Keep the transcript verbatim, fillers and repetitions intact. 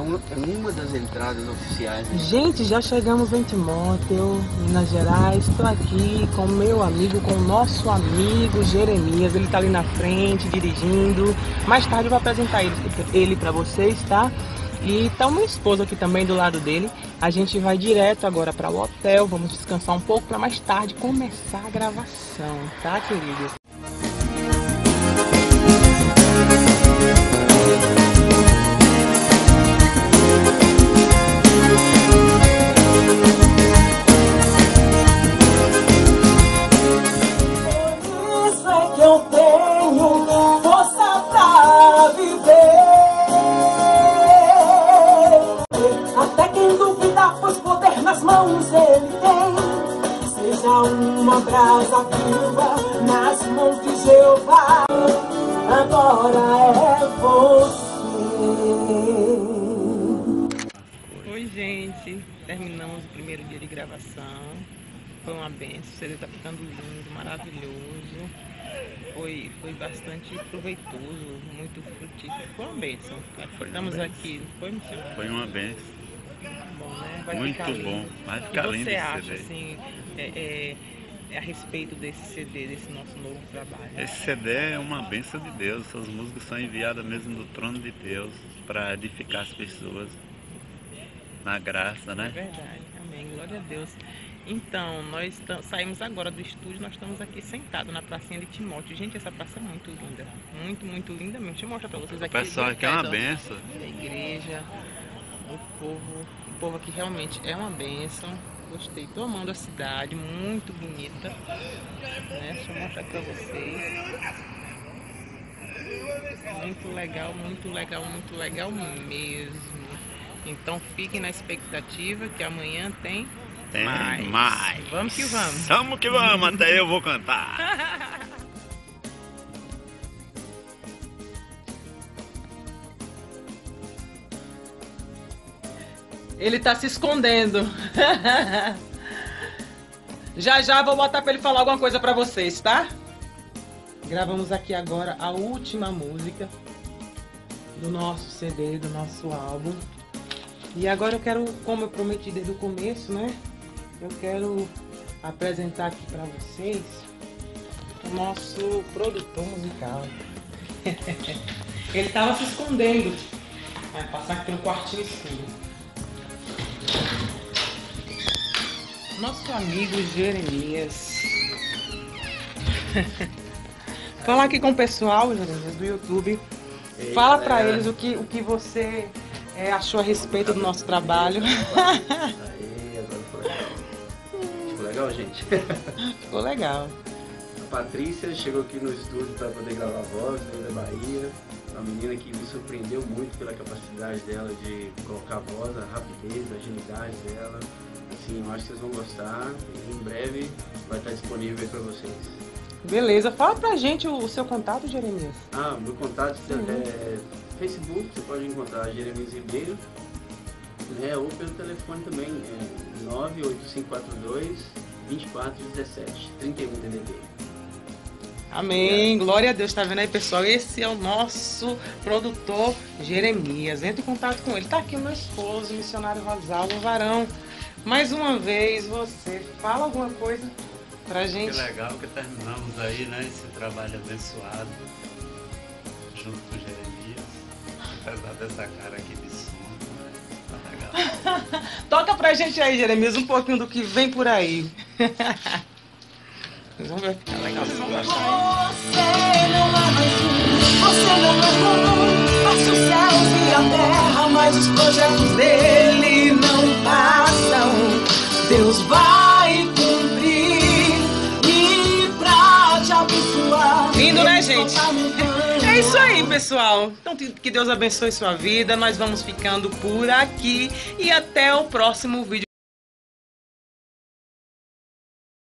um, é uma das entradas oficiais. Né? Gente, já chegamos em Timóteo, Minas Gerais. Estou aqui com meu amigo, com o nosso amigo Jeremias. Ele está ali na frente, dirigindo. Mais tarde eu vou apresentar ele, ele para vocês, tá? E tá uma esposa aqui também do lado dele. A gente vai direto agora para o hotel. Vamos descansar um pouco para mais tarde começar a gravação, tá, queridos? Uma brasa viva nas mãos de Jeová, agora é você. Oi, gente, terminamos o primeiro dia de gravação. Foi uma benção, o C D tá ficando lindo, maravilhoso. Foi, foi bastante proveitoso, muito frutífero. Foi uma benção. Estamos aqui, foi, Michel? Foi uma benção. Bom, né? Vai muito ficar bom, lindo. vai ficar lindo esse esse acha, C D. Assim, é, é, a respeito desse C D, desse nosso novo trabalho? Esse C D é uma bênção de Deus, essas músicas são enviadas mesmo do trono de Deus para edificar as pessoas na graça, né? É verdade, amém, glória a Deus. Então, nós saímos agora do estúdio, nós estamos aqui sentados na pracinha de Timóteo. Gente, essa praça é muito linda, muito, muito linda mesmo. Deixa eu mostrar para vocês aqui. O pessoal aqui é uma benção. A igreja, o povo, o povo aqui realmente é uma benção. Gostei, tô amando a cidade, muito bonita, né? Deixa eu mostrar aqui pra vocês. Muito legal, muito legal, muito legal mesmo. Então fiquem na expectativa que amanhã tem, tem mais. mais. Vamos que vamos. Vamos que vamos, até eu vou cantar. Ele tá se escondendo. Já já vou botar pra ele falar alguma coisa pra vocês, tá? Gravamos aqui agora a última música do nosso C D, do nosso álbum. E agora eu quero, como eu prometi desde o começo, né? Eu quero apresentar aqui pra vocês o nosso produtor musical. Ele tava se escondendo. Vai passar aqui pelo quartinho escuro. Nosso amigo Jeremias. Falar aqui com o pessoal, Jeremias, do YouTube. Ei, Fala galera. Pra eles o que, o que você é, achou a respeito do nosso trabalho. Aí, agora ficou legal. Ficou legal, gente? Ficou legal. A Patrícia chegou aqui no estúdio para poder gravar a voz, veio da Bahia. Uma menina que me surpreendeu muito pela capacidade dela de colocar a voz, a rapidez, a agilidade dela. Assim, eu acho que vocês vão gostar e em breve vai estar disponível para vocês. Beleza, fala pra gente o, o seu contato, Jeremias. Ah, meu contato é Facebook, você pode encontrar Jeremias Ribeiro, né, ou pelo telefone também, é nove oito cinco quatro dois, dois quatro um sete, trinta e um D D D. Amém, glória a Deus, tá vendo aí, pessoal? Esse é o nosso produtor Jeremias. Entre em contato com ele. Tá aqui o meu esposo, o missionário Rosalvo Varão. Mais uma vez, você fala alguma coisa pra gente? Que legal que terminamos aí, né, esse trabalho abençoado junto com o Jeremias. Apesar dessa cara aqui de som, tá legal. Toca pra gente aí, Jeremias, um pouquinho do que vem por aí. Vocês vão ver que tá legal, vocês vão gostar. Você não é mais um, você não é bom. Passa os céus e a terra, mas os projetos dele não passam. Deus vai cumprir e pra te abençoar. Lindo, né, gente? É isso aí, pessoal. Então, que Deus abençoe sua vida. Nós vamos ficando por aqui e até o próximo vídeo.